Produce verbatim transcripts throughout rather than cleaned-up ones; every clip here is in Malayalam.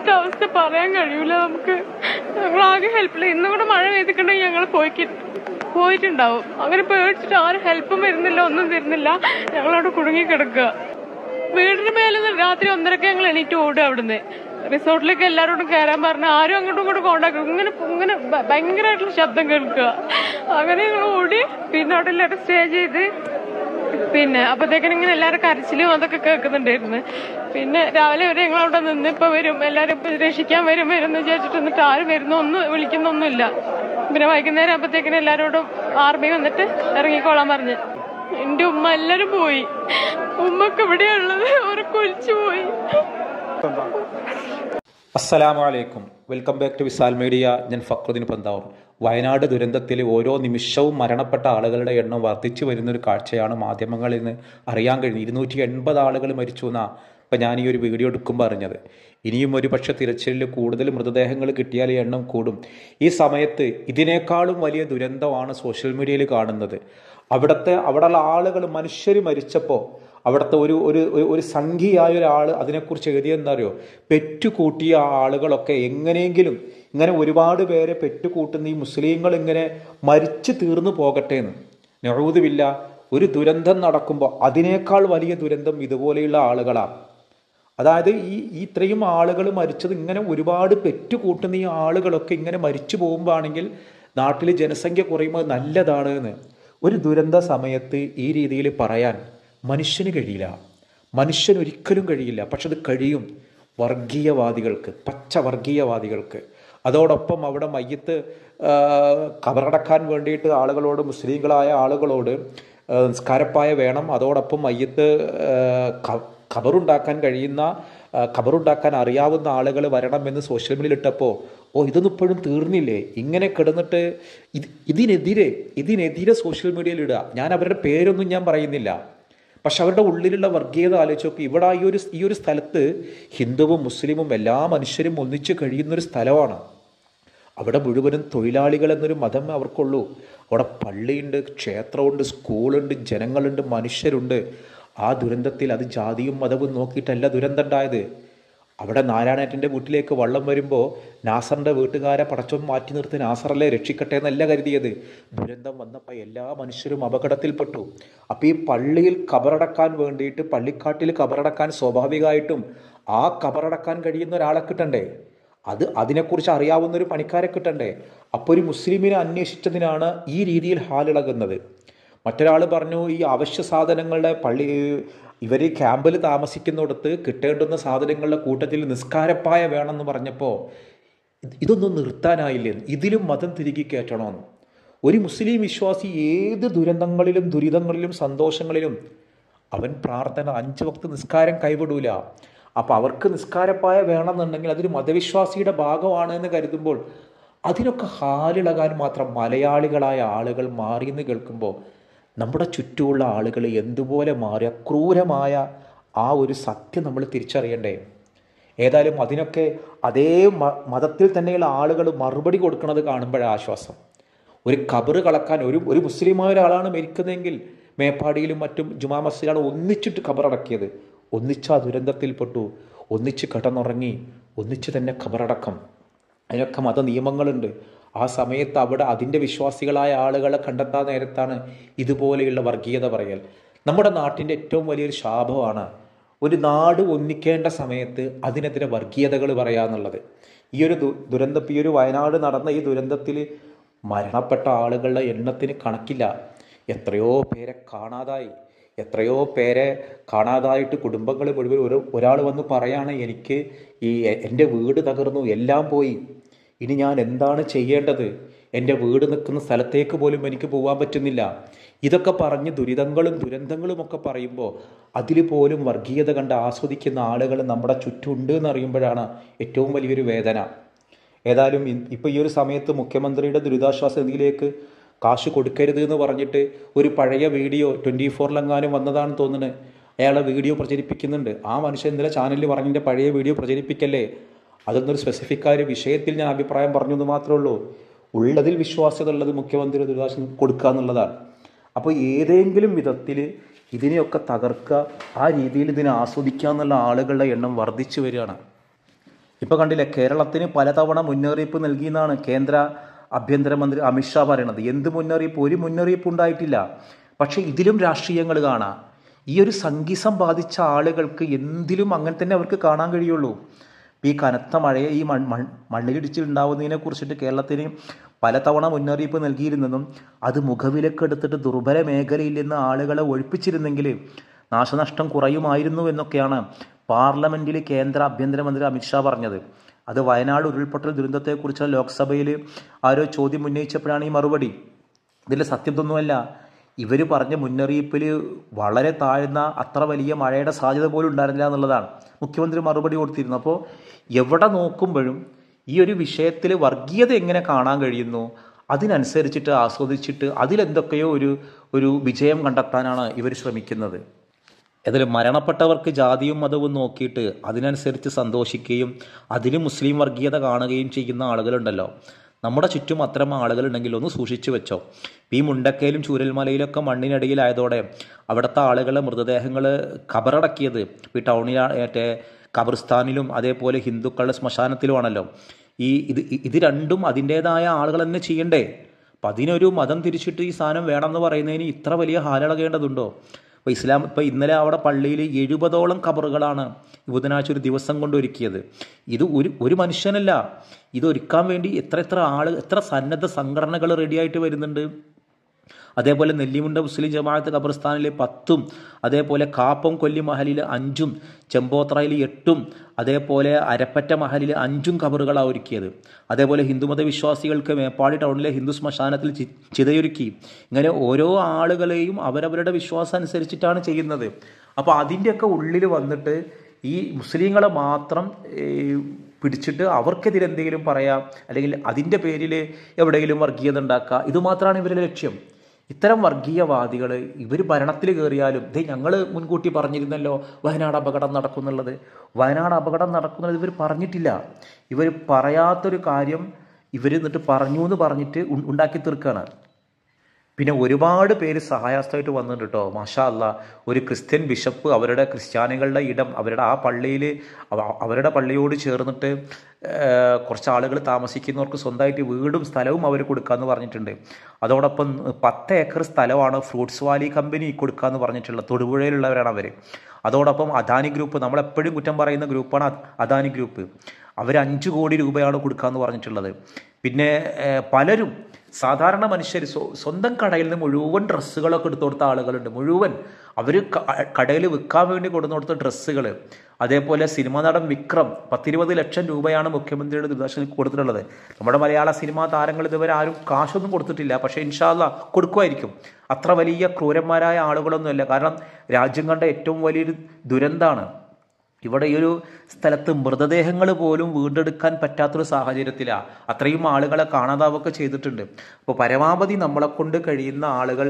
ഇവിടുത്തെ അവസ്ഥ പറയാൻ കഴിയൂല നമുക്ക്. ഞങ്ങളാകെ ഹെൽപ്പില്ല. ഇന്നും കൂടെ മഴ പെയ്തിട്ടുണ്ടെങ്കിൽ ഞങ്ങൾ പോയി പോയിട്ടുണ്ടാവും. അങ്ങനെ പേടിച്ചിട്ട് ആരും ഹെൽപ്പും വരുന്നില്ല, ഒന്നും തരുന്നില്ല. ഞങ്ങളവിടെ കുടുങ്ങി കിടക്കുക. വീടിന് മേലെ രാത്രി ഒന്നരക്ക് ഞങ്ങൾ എണീറ്റ് ഓടുക. അവിടുന്ന് റിസോർട്ടിലേക്ക് എല്ലാവരോടും കയറാൻ പറഞ്ഞ ആരും അങ്ങോട്ടും ഇങ്ങോട്ടും കോണ്ടാക്ട് ഇങ്ങനെ ഇങ്ങനെ ഭയങ്കരമായിട്ടുള്ള ശബ്ദം കേൾക്കുക. അങ്ങനെ ഞങ്ങൾ ഓടി പിന്നെ അവിടെ എല്ലാവരും സ്റ്റേ ചെയ്ത് പിന്നെ അപ്പത്തേക്കിനും ഇങ്ങനെ എല്ലാവരും കരച്ചിലും അതൊക്കെ കേൾക്കുന്നുണ്ടായിരുന്നു. പിന്നെ രാവിലെ വരെ ഞങ്ങൾ അവിടെ നിന്ന് ഇപ്പൊ വരും എല്ലാവരും രക്ഷിക്കാൻ വരും വരും എന്ന് വിചാരിച്ചിട്ട് എന്നിട്ട് ആരും വരുന്ന ഒന്നും വിളിക്കുന്നൊന്നുമില്ല. പിന്നെ വൈകുന്നേരം ആകുമ്പോഴത്തേക്കിനും എല്ലാവരോടും ആർമി വന്നിട്ട് ഇറങ്ങിക്കോളാൻ പറഞ്ഞ്. എന്റെ ഉമ്മ എല്ലാരും പോയി. ഉമ്മക്ക് ഇവിടെയുള്ളത് ഒരു കൊലിച്ചു പോയി. അസ്സലാമു അലൈക്കും, welcome back to Visal media. ഞാൻ ഫക്രുദ്ദീൻ പന്താവൂർ. വയനാട് ദുരന്തത്തിൽ ഓരോ നിമിഷവും മരണപ്പെട്ട ആളുകളുടെ എണ്ണം വർദ്ധിച്ചു വരുന്നൊരു കാഴ്ചയാണ് മാധ്യമങ്ങളിൽ നിന്ന് അറിയാൻ കഴിഞ്ഞത്. ഇരുന്നൂറ്റി എൺപത് ആളുകൾ മരിച്ചു എന്നാണ് ഇപ്പം ഞാൻ ഈ ഒരു വീഡിയോ എടുക്കുമ്പോൾ അറിഞ്ഞത്. ഇനിയും ഒരു പക്ഷേ തിരച്ചിലിൽ കൂടുതൽ മൃതദേഹങ്ങൾ കിട്ടിയാൽ ഈ എണ്ണം കൂടും. ഈ സമയത്ത് ഇതിനേക്കാളും വലിയ ദുരന്തമാണ് സോഷ്യൽ മീഡിയയിൽ കാണുന്നത്. അവിടുത്തെ അവിടെയുള്ള ആളുകൾ മനുഷ്യർ മരിച്ചപ്പോൾ അവിടുത്തെ ഒരു ഒരു ഒരു സംഖ്യയായ ഒരാൾ അതിനെക്കുറിച്ച് എഴുതിയെന്താ അറിയോ? പെറ്റുകൂട്ടിയ ആളുകളൊക്കെ എങ്ങനെയെങ്കിലും ഇങ്ങനെ ഒരുപാട് പേരെ പെറ്റുകൂട്ടുന്ന ഈ മുസ്ലിങ്ങൾ ഇങ്ങനെ മരിച്ചു തീർന്നു പോകട്ടെ എന്ന്. നഊദുബില്ല, ഒരു ദുരന്തം നടക്കുമ്പോൾ അതിനേക്കാൾ വലിയ ദുരന്തം ഇതുപോലെയുള്ള ആളുകളാണ്. അതായത് ഈ ഇത്രയും ആളുകൾ മരിച്ചത് ഇങ്ങനെ ഒരുപാട് പെറ്റുകൂട്ടുന്ന ഈ ആളുകളൊക്കെ ഇങ്ങനെ മരിച്ചു പോകുമ്പോഴാണെങ്കിൽ നാട്ടിൽ ജനസംഖ്യ കുറയുമ്പോൾ നല്ലതാണ് എന്ന് ഒരു ദുരന്ത സമയത്ത് ഈ രീതിയിൽ പറയാൻ മനുഷ്യന് കഴിയില്ല. മനുഷ്യന് ഒരിക്കലും കഴിയില്ല. പക്ഷെ അത് കഴിയും വർഗീയവാദികൾക്ക്, പച്ച വർഗീയവാദികൾക്ക്. അതോടൊപ്പം അവിടെ മയ്യത്ത് കബറടക്കാൻ വേണ്ടിയിട്ട് ആളുകളോട്, മുസ്ലിങ്ങളായ ആളുകളോട് നിസ്കാരപ്പായ വേണം, അതോടൊപ്പം മയ്യത്ത് ഖബറുണ്ടാക്കാൻ കഴിയുന്ന ഖബറുണ്ടാക്കാൻ അറിയാവുന്ന ആളുകൾ വരണമെന്ന് സോഷ്യൽ മീഡിയയിൽ ഇട്ടപ്പോൾ ഓ ഇതൊന്നും ഇപ്പോഴും തീർന്നില്ലേ? ഇങ്ങനെ കിടന്നിട്ട് ഇത് ഇതിനെതിരെ ഇതിനെതിരെ സോഷ്യൽ മീഡിയയിൽ ഇടുക. ഞാൻ അവരുടെ പേരൊന്നും ഞാൻ പറയുന്നില്ല, പക്ഷെ അവരുടെ ഉള്ളിലുള്ള വർഗീയത ആലോചിച്ച് നോക്കി. ഇവിടെ ഈ ഒരു ഈ ഒരു സ്ഥലത്ത് ഹിന്ദുവും മുസ്ലിമും എല്ലാ മനുഷ്യരും ഒന്നിച്ച് കഴിയുന്നൊരു സ്ഥലമാണ്. അവിടെ മുഴുവനും തൊഴിലാളികൾ എന്നൊരു മതം അവർക്കുള്ളൂ. അവിടെ പള്ളിയുണ്ട്, ക്ഷേത്രമുണ്ട്, സ്കൂളുണ്ട്, ജനങ്ങളുണ്ട്, മനുഷ്യരുണ്ട്. ആ ദുരന്തത്തിൽ അത് ജാതിയും മതവും നോക്കിയിട്ടല്ല ദുരന്തം ഉണ്ടായത്. അവിടെ നാരായണേട്ടൻ്റെ വീട്ടിലേക്ക് വള്ളം വരുമ്പോൾ നാസറിൻ്റെ വീട്ടുകാരെ പടച്ചോൻ മാറ്റി നിർത്തി നാസറല്ലേ രക്ഷിക്കട്ടെ എന്നല്ല കരുതിയത്. ദുരന്തം വന്നപ്പോൾ എല്ലാ മനുഷ്യരും അപകടത്തിൽപ്പെട്ടു. അപ്പോൾ ഈ പള്ളിയിൽ കബറടക്കാൻ വേണ്ടിയിട്ട്, പള്ളിക്കാട്ടിൽ കബറടക്കാൻ സ്വാഭാവികമായിട്ടും ആ കബറടക്കാൻ കഴിയുന്ന ഒരാളെ കിട്ടണ്ടേ? അത് അതിനെക്കുറിച്ച് അറിയാവുന്ന ഒരു പണിക്കാരെ കിട്ടണ്ടേ? അപ്പോൾ ഒരു മുസ്ലിമിനെ അന്വേഷിച്ചതിനാണ് ഈ രീതിയിൽ ഹാലിളകുന്നത്. മറ്റൊരാൾ പറഞ്ഞു ഈ അവശ്യ സാധനങ്ങളുടെ പള്ളി ഇവർ ക്യാമ്പിൽ താമസിക്കുന്നിടത്ത് കിട്ടേണ്ടുന്ന സാധനങ്ങളുടെ കൂട്ടത്തിൽ നിസ്കാരപ്പായ വേണമെന്ന് പറഞ്ഞപ്പോൾ ഇതൊന്നും നിർത്താനായില്ലേ? ഇതിലും മതം തിരികെ കയറ്റണമെന്ന്. ഒരു മുസ്ലിം വിശ്വാസി ഏത് ദുരന്തങ്ങളിലും ദുരിതങ്ങളിലും സന്തോഷങ്ങളിലും അവൻ പ്രാർത്ഥന അഞ്ച് വക്ത് നിസ്കാരം കൈവിടൂല. അപ്പം അവർക്ക് നിസ്കാരപ്പായ വേണമെന്നുണ്ടെങ്കിൽ അതൊരു മതവിശ്വാസിയുടെ ഭാഗമാണ് എന്ന് കരുതുമ്പോൾ അതിനൊക്കെ ഹാലിളകാൻ മാത്രം മലയാളികളായ ആളുകൾ മാറിയെന്ന് കേൾക്കുമ്പോൾ നമ്മുടെ ചുറ്റുമുള്ള ആളുകൾ എന്തുപോലെ മാറിയ ക്രൂരമായ ആ ഒരു സത്യം നമ്മൾ തിരിച്ചറിയണ്ടേ? ഏതായാലും അതിനൊക്കെ അതേ മ മതത്തിൽ തന്നെയുള്ള ആളുകൾ മറുപടി കൊടുക്കുന്നത് കാണുമ്പോഴാണ് ആശ്വാസം. ഒരു ഖബറ് കളക്കാൻ ഒരു ഒരു മുസ്ലിമായ ഒരാളാണ് മരിക്കുന്നതെങ്കിൽ മേപ്പാടിയിലും മറ്റും ജുമാ മസ്ജിദാണ് ഒന്നിച്ചിട്ട് ഖബറടക്കിയത്. ഒന്നിച്ച് ആ ദുരന്തത്തിൽപ്പെട്ടു, ഒന്നിച്ച് കിടന്നുറങ്ങി, ഒന്നിച്ച് തന്നെ ഖബറടക്കം. അതിനൊക്കെ മത നിയമങ്ങളുണ്ട്. ആ സമയത്ത് അവിടെ അതിൻ്റെ വിശ്വാസികളായ ആളുകളെ കണ്ടെത്താൻ നേരത്താണ് ഇതുപോലെയുള്ള വർഗീയത പറയൽ. നമ്മുടെ നാട്ടിൻ്റെ ഏറ്റവും വലിയൊരു ശാപമാണ് ഒരു നാട് ഒന്നിക്കേണ്ട സമയത്ത് അതിനെതിരെ വർഗീയതകൾ പറയാന്നുള്ളത്. ഈ ഒരു ദു ദുരന്തം ഈ ഒരു വയനാട് നടന്ന ഈ ദുരന്തത്തിൽ മരണപ്പെട്ട ആളുകളുടെ എണ്ണത്തിന് കണക്കില്ല. എത്രയോ പേരെ കാണാതായി, എത്രയോ പേരെ കാണാതായിട്ട് കുടുംബങ്ങൾ മുഴുവൻ ഒരു ഒരാൾ വന്ന് പറയാണ് എനിക്ക് ഈ എൻ്റെ വീട് തകർന്നു, എല്ലാം പോയി, ഇനി ഞാൻ എന്താണ് ചെയ്യേണ്ടത്? എൻ്റെ വീട് നിൽക്കുന്ന സ്ഥലത്തേക്ക് പോലും എനിക്ക് പോകാൻ പറ്റുന്നില്ല. ഇതൊക്കെ പറഞ്ഞ് ദുരിതങ്ങളും ദുരന്തങ്ങളും ഒക്കെ പറയുമ്പോൾ അതിൽ പോലും വർഗീയത കണ്ട് ആസ്വദിക്കുന്ന ആളുകൾ നമ്മുടെ ചുറ്റുമുണ്ട് എന്നറിയുമ്പോഴാണ് ഏറ്റവും വലിയൊരു വേദന. ഏതായാലും ഇപ്പോൾ ഈ ഒരു സമയത്ത് മുഖ്യമന്ത്രിയുടെ ദുരിതാശ്വാസ നിധിയിലേക്ക് കാശ് കൊടുക്കരുത് എന്ന് പറഞ്ഞിട്ട് ഒരു പഴയ വീഡിയോ ട്വൻറ്റി ഫോറിലെങ്ങാനും വന്നതാണെന്ന് തോന്നുന്നത്. അയാളെ വീഡിയോ പ്രചരിപ്പിക്കുന്നുണ്ട്. ആ മനുഷ്യൻ ഇന്നലെ ചാനലിൽ പറഞ്ഞതിൻ്റെ പഴയ വീഡിയോ പ്രചരിപ്പിക്കല്ലേ? അതൊന്നൊരു സ്പെസിഫിക് ആയ വിഷയത്തിൽ ഞാൻ അഭിപ്രായം പറഞ്ഞു എന്ന് മാത്രമേ ഉള്ളൂ. ഉള്ളതിൽ വിശ്വാസ്യത ഉള്ളത് മുഖ്യമന്ത്രി ദുരിതാശ്വാസം കൊടുക്കുക എന്നുള്ളതാണ്. അപ്പോൾ ഏതെങ്കിലും വിധത്തിൽ ഇതിനെയൊക്കെ തകർക്കുക, ആ രീതിയിൽ ഇതിനെ ആസ്വദിക്കുക എന്നുള്ള ആളുകളുടെ എണ്ണം വർദ്ധിച്ചു വരികയാണ്. ഇപ്പോൾ കണ്ടില്ലേ, കേരളത്തിന് പലതവണ മുന്നറിയിപ്പ് നൽകിയെന്നാണ് കേന്ദ്ര ആഭ്യന്തരമന്ത്രി അമിത്ഷാ പറയണത്. എന്ത് മുന്നറിയിപ്പ്? ഒരു മുന്നറിയിപ്പ് ഉണ്ടായിട്ടില്ല. പക്ഷേ ഇതിലും രാഷ്ട്രീയങ്ങൾ കാണാം. ഈ ഒരു സംഘിസം ബാധിച്ച ആളുകൾക്ക് എന്തിലും അങ്ങനെ തന്നെ അവർക്ക് കാണാൻ കഴിയുള്ളൂ. ഈ കനത്ത മഴയെ ഈ മൺ മൺ മണ്ണിലിടിച്ചിലുണ്ടാവുന്നതിനെ കുറിച്ചിട്ട് കേരളത്തിന് പലതവണ മുന്നറിയിപ്പ് നൽകിയിരുന്നെന്നും അത് മുഖവിലക്കെടുത്തിട്ട് ദുർബല മേഖലയിൽ നിന്ന് ആളുകളെ ഒഴിപ്പിച്ചിരുന്നെങ്കിൽ നാശനഷ്ടം കുറയുമായിരുന്നു എന്നൊക്കെയാണ് പാർലമെന്റിൽ കേന്ദ്ര ആഭ്യന്തരമന്ത്രി അമിത്ഷാ പറഞ്ഞത്. അത് വയനാട് ഉരുൾപൊട്ടൽ ദുരന്തത്തെക്കുറിച്ച് ലോക്സഭയിൽ ആരോ ചോദ്യം ഉന്നയിച്ചപ്പോഴാണ് ഈ മറുപടി. ഇതിൽ സത്യത്തൊന്നുമല്ല. ഇവർ പറഞ്ഞ മുന്നറിയിപ്പിൽ വളരെ താഴ്ന്ന അത്ര വലിയ മഴയുടെ സാധ്യത പോലും ഉണ്ടായിരുന്നില്ല എന്നുള്ളതാണ് മുഖ്യമന്ത്രി മറുപടി കൊടുത്തിരുന്നു. അപ്പോൾ എവിടെ നോക്കുമ്പോഴും ഈ ഒരു വിഷയത്തിൽ വർഗീയത എങ്ങനെ കാണാൻ കഴിയുന്നു, അതിനനുസരിച്ചിട്ട് ആസ്വദിച്ചിട്ട് അതിലെന്തൊക്കെയോ ഒരു ഒരു വിജയം കണ്ടെത്താനാണ് ഇവർ ശ്രമിക്കുന്നത്. അതിൽ മരണപ്പെട്ടവർക്ക് ജാതിയും മതവും നോക്കിയിട്ട് അതിനനുസരിച്ച് സന്തോഷിക്കുകയും അതിൽ മുസ്ലിം വർഗീയത കാണുകയും ചെയ്യുന്ന ആളുകളുണ്ടല്ലോ. നമ്മുടെ ചുറ്റും അത്തരം ആളുകളുണ്ടെങ്കിൽ ഒന്ന് സൂക്ഷിച്ചു വെച്ചോ. ഈ മുണ്ടക്കയിലും ചൂരൽമലയിലൊക്കെ മണ്ണിനടിയിലായതോടെ അവിടുത്തെ ആളുകളെ മൃതദേഹങ്ങൾ ഖബറടക്കിയത് ഈ ടൗണിൽ മറ്റേ ഖബർസ്ഥാനിലും അതേപോലെ ഹിന്ദുക്കളുടെ ശ്മശാനത്തിലുമാണല്ലോ. ഈ ഇത് ഇത് രണ്ടും അതിൻ്റേതായ ആളുകൾ തന്നെ ചെയ്യണ്ടേ? അപ്പം അതിനൊരു മതം തിരിച്ചിട്ട് ഈ സാധനം വേണമെന്ന് പറയുന്നതിന് ഇത്ര വലിയ ഹാലളകേണ്ടതുണ്ടോ? ഇപ്പോൾ ഇസ്ലാം ഇപ്പോൾ ഇന്നലെ അവിടെ പള്ളിയിൽ എഴുപതോളം ഖബറുകളാണ് ബുധനാഴ്ച ഒരു ദിവസം കൊണ്ട് ഒരുക്കിയത്. ഇത് ഒരു ഒരു മനുഷ്യനല്ല, ഇതൊരുക്കാൻ വേണ്ടി എത്ര എത്ര ആൾ എത്ര സന്നദ്ധ സംഘടനകൾ റെഡിയായിട്ട് വരുന്നുണ്ട്. അതേപോലെ നെല്ലിമുണ്ട മുസ്ലിം ജമാഅത്ത് ഖബർസ്ഥാനിലെ പത്തും, അതേപോലെ കാപ്പം കൊല്ലി മഹലിൽ അഞ്ചും, ചെമ്പോത്രയിൽ എട്ടും, അതേപോലെ അരപ്പറ്റ മഹലിൽ അഞ്ചും ഖബറുകളാണ് ഒരുക്കിയത്. അതേപോലെ ഹിന്ദുമത വിശ്വാസികൾക്ക് മേപ്പാടി ടൗണിലെ ഹിന്ദു ശ്മശാനത്തിൽ ചിതയൊരുക്കി. ഇങ്ങനെ ഓരോ ആളുകളെയും അവരവരുടെ വിശ്വാസം അനുസരിച്ചിട്ടാണ് ചെയ്യുന്നത്. അപ്പോൾ അതിൻ്റെയൊക്കെ ഉള്ളിൽ വന്നിട്ട് ഈ മുസ്ലിങ്ങളെ മാത്രം പിടിച്ചിട്ട് അവർക്കെതിരെ എന്തെങ്കിലും പറയാം, അല്ലെങ്കിൽ അതിൻ്റെ പേരിൽ എവിടെയെങ്കിലും വർഗീയത ഉണ്ടാക്കുക, ഇതുമാത്രമാണ് ഇവരുടെ ലക്ഷ്യം. ഇത്തരം വർഗീയവാദികൾ ഇവർ ഭരണത്തിൽ കയറിയാലും ദേ ഞങ്ങൾ മുൻകൂട്ടി പറഞ്ഞിരുന്നല്ലോ വയനാട് അപകടം നടക്കുന്നുള്ളത്. വയനാട് അപകടം നടക്കുന്നത് ഇവർ പറഞ്ഞിട്ടില്ല. ഇവർ പറയാത്തൊരു കാര്യം ഇവർ എന്നിട്ട് പറഞ്ഞു എന്ന് പറഞ്ഞിട്ട് ഉണ്ടാക്കി തീർക്കുകയാണ്. പിന്നെ ഒരുപാട് പേര് സഹായസ്ഥമായിട്ട് വന്നിട്ടുണ്ട് കേട്ടോ. മാഷാ അല്ലാ, ഒരു ക്രിസ്ത്യൻ ബിഷപ്പ് അവരുടെ ക്രിസ്ത്യാനികളുടെ ഇടം അവരുടെ ആ പള്ളിയിൽ അവരുടെ പള്ളിയോട് ചേർന്നിട്ട് കുറച്ച് ആളുകൾ താമസിക്കുന്നവർക്ക് സ്വന്തമായിട്ട് വീടും സ്ഥലവും അവർ കൊടുക്കാമെന്ന് പറഞ്ഞിട്ടുണ്ട്. അതോടൊപ്പം പത്ത് ഏക്കർ സ്ഥലമാണ് ഫ്രൂട്ട്സ് വാലി കമ്പനി കൊടുക്കാമെന്ന് പറഞ്ഞിട്ടുള്ളത്. തൊടുപുഴയിലുള്ളവരാണ് അവർ. അതോടൊപ്പം അദാനി ഗ്രൂപ്പ്, നമ്മളെപ്പോഴും കുറ്റം പറയുന്ന ഗ്രൂപ്പാണ് അദാനി ഗ്രൂപ്പ്, അവർ അഞ്ച് കോടി രൂപയാണ് കൊടുക്കാമെന്ന് പറഞ്ഞിട്ടുള്ളത്. പിന്നെ പലരും സാധാരണ മനുഷ്യർ സ്വന്തം കടയിൽ നിന്ന് മുഴുവൻ ഡ്രസ്സുകളൊക്കെ എടുത്തു കൊടുത്ത ആളുകളുണ്ട്. മുഴുവൻ അവർ കടയിൽ വിൽക്കാൻ വേണ്ടി കൊടുത്തു കൊടുത്ത ഡ്രസ്സുകൾ. അതേപോലെ സിനിമാ നടൻ വിക്രം പത്തിരുപത് ലക്ഷം രൂപയാണ് മുഖ്യമന്ത്രിയുടെ ദുരിതാശ്വാസ കൊടുത്തിട്ടുള്ളത്. നമ്മുടെ മലയാള സിനിമാ താരങ്ങൾ ഇതുവരെ ആരും കാശൊന്നും കൊടുത്തിട്ടില്ല. പക്ഷേ ഇൻഷാ അല്ലാ കൊടുക്കുമായിരിക്കും. അത്ര വലിയ ക്രൂരന്മാരായ ആളുകളൊന്നുമല്ല. കാരണം രാജ്യം കണ്ട ഏറ്റവും വലിയൊരു ദുരന്തമാണ്. ഇവിടെ ഈ ഒരു സ്ഥലത്ത് മൃതദേഹങ്ങൾ പോലും വീണ്ടെടുക്കാൻ പറ്റാത്തൊരു സാഹചര്യത്തിലാണ്. അത്രയും ആളുകളെ കാണാതാവൊക്കെ ചെയ്തിട്ടുണ്ട്. അപ്പോൾ പരമാവധി നമ്മളെ കൊണ്ട് കഴിയുന്ന ആളുകൾ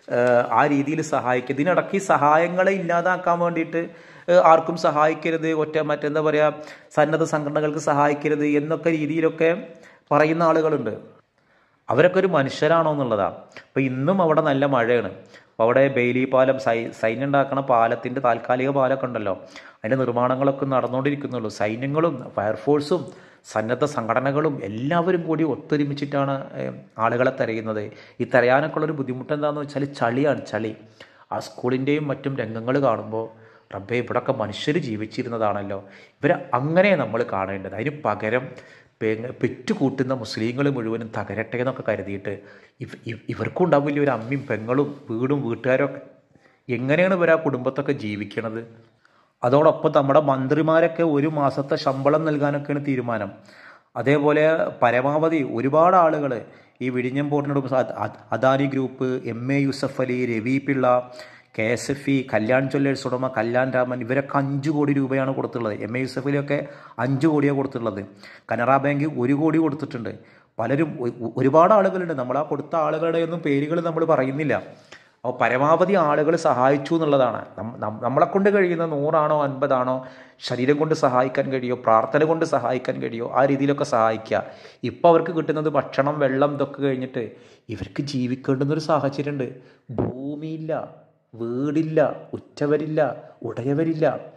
ആ രീതിയിൽ സഹായിക്കുക. ഇതിനിടയ്ക്ക് സഹായങ്ങളെ ഇല്ലാതാക്കാൻ വേണ്ടിയിട്ട് ആർക്കും സഹായിക്കരുത്, ഒറ്റ മറ്റെന്താ പറയുക സന്നദ്ധ സംഘടനകൾക്ക് സഹായിക്കരുത് എന്നൊക്കെ രീതിയിലൊക്കെ പറയുന്ന ആളുകളുണ്ട്. അവരൊക്കെ ഒരു മനുഷ്യരാണോ എന്നുള്ളതാണ്. അപ്പോൾ ഇന്നും അവിടെ നല്ല മഴയാണ്. അപ്പോൾ അവിടെ ബെയിലി പാലം സൈ സൈന്യം ഉണ്ടാക്കുന്ന പാലത്തിൻ്റെ താൽക്കാലിക പാലമൊക്കെ ഉണ്ടല്ലോ, അതിൻ്റെ നിർമ്മാണങ്ങളൊക്കെ നടന്നുകൊണ്ടിരിക്കുന്നുള്ളൂ. സൈന്യങ്ങളും ഫയർഫോഴ്സും സന്നദ്ധ സംഘടനകളും എല്ലാവരും കൂടി ഒത്തൊരുമിച്ചിട്ടാണ് ആളുകളെ തിരയുന്നത്. ഈ തിരയാനൊക്കെ ഉള്ളൊരു ബുദ്ധിമുട്ട് എന്താണെന്ന് വെച്ചാൽ ചളിയാണ്, ചളി. ആ സ്കൂളിൻ്റെയും മറ്റും രംഗങ്ങൾ കാണുമ്പോൾ റബ്ബേ ഇവിടെയൊക്കെ മനുഷ്യർ ജീവിച്ചിരുന്നതാണല്ലോ, ഇവരെ അങ്ങനെ നമ്മൾ കാണേണ്ടത്. അതിന് പകരം പെറ്റുകൂട്ടുന്ന മുസ്ലിങ്ങൾ മുഴുവനും തകരട്ടെ എന്നൊക്കെ കരുതിയിട്ട് ഇവർക്കും ഉണ്ടാവില്ല ഒരു അമ്മയും പെങ്ങളും വീടും വീട്ടുകാരൊക്കെ. എങ്ങനെയാണ് ഇവർ ആ കുടുംബത്തൊക്കെ ജീവിക്കണത്? അതോടൊപ്പം നമ്മുടെ മന്ത്രിമാരൊക്കെ ഒരു മാസത്തെ ശമ്പളം നൽകാനൊക്കെയാണ് തീരുമാനം. അതേപോലെ പരമാവധി ഒരുപാട് ആളുകൾ ഈ വിഴിഞ്ഞം പോർട്ടിനോട് Adani group, M A Yusuff Ali, Ravi Pillai, K S F E, Kalyan jewellers ഉടമ കല്യാൺ രാമൻ, ഇവരൊക്കെ അഞ്ച് കോടി രൂപയാണ് കൊടുത്തിട്ടുള്ളത്. എം എ യൂസഫ് അലിയൊക്കെ അഞ്ച് കോടിയാണ് കൊടുത്തിട്ടുള്ളത്. കനറ ബാങ്ക് ഒരു കോടി കൊടുത്തിട്ടുണ്ട്. പലരും ഒരുപാട് ആളുകളുണ്ട്. നമ്മൾ ആ കൊടുത്ത ആളുകളുടെ ഒന്നും പേരുകൾ നമ്മൾ പറയുന്നില്ല. അപ്പോൾ പരമാവധി ആളുകൾ സഹായിച്ചു എന്നുള്ളതാണ്. നമ്മളെ കൊണ്ട് കഴിയുന്ന നൂറാണോ അൻപതാണോ ശരീരം കൊണ്ട് സഹായിക്കാൻ കഴിയോ, പ്രാർത്ഥന കൊണ്ട് സഹായിക്കാൻ കഴിയോ, ആ രീതിയിലൊക്കെ സഹായിക്കുക. ഇപ്പോൾ അവർക്ക് കിട്ടുന്നത് ഭക്ഷണം, വെള്ളം ഇതൊക്കെ കഴിഞ്ഞിട്ട് ഇവർക്ക് ജീവിക്കേണ്ടുന്നൊരു സാഹചര്യമുണ്ട്. ഭൂമിയില്ല, വീടില്ല, ഉറ്റവരില്ല, ഉടയവരില്ല.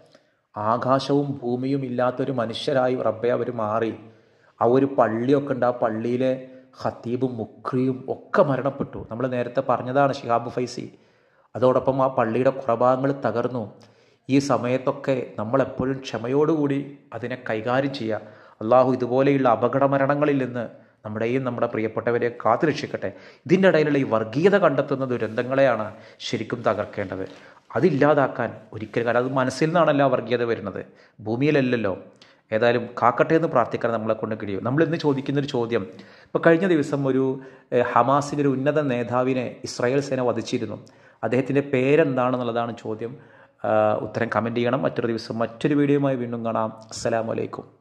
ആകാശവും ഭൂമിയും ഇല്ലാത്തൊരു മനുഷ്യരായി റബ്ബെ അവർ മാറി. ആ ഒരു പള്ളിയൊക്കെ ഉണ്ട്, ആ പള്ളിയിലെ ഖത്തീബും മുക്രിയും ഒക്കെ മരണപ്പെട്ടു. നമ്മൾ നേരത്തെ പറഞ്ഞതാണ് ശിഹാബ് ഫൈസി. അതോടൊപ്പം ആ പള്ളിയുടെ കുറഭാഗങ്ങൾ തകർന്നു. ഈ സമയത്തൊക്കെ നമ്മളെപ്പോഴും ക്ഷമയോടുകൂടി അതിനെ കൈകാര്യം ചെയ്യുക. അള്ളാഹു ഇതുപോലെയുള്ള അപകട മരണങ്ങളിൽ നിന്ന് നമ്മുടെയും നമ്മുടെ പ്രിയപ്പെട്ടവരെ കാത്തു രക്ഷിക്കട്ടെ. ഇതിൻ്റെ ഇടയിലുള്ള ഈ വർഗീയത കണ്ടെത്തുന്ന ദുരന്തങ്ങളെയാണ് ശരിക്കും തകർക്കേണ്ടത്. അതില്ലാതാക്കാൻ ഒരിക്കലും, കാരണം അത് മനസ്സിൽ നിന്നാണല്ലോ ആ വർഗീയത വരുന്നത്, ഭൂമിയിലല്ലല്ലോ. ഏതായാലും കാക്കട്ടെ എന്ന് പ്രാർത്ഥിക്കാൻ നമ്മളെ കൊണ്ട് കഴിയും. നമ്മളിന്ന് ചോദിക്കുന്നൊരു ചോദ്യം, ഇപ്പോൾ കഴിഞ്ഞ ദിവസം ഒരു ഹമാസിൻ്റെ ഒരു ഉന്നത നേതാവിനെ ഇസ്രായേൽ സേന വധിച്ചിരുന്നു. അദ്ദേഹത്തിൻ്റെ പേരെന്താണെന്നുള്ളതാണ് ചോദ്യം. ഉത്തരം കമൻറ്റ് ചെയ്യണം. മറ്റൊരു ദിവസം മറ്റൊരു വീഡിയോയുമായി വീണ്ടും കാണാം. അസ്സലാമു അലൈക്കും.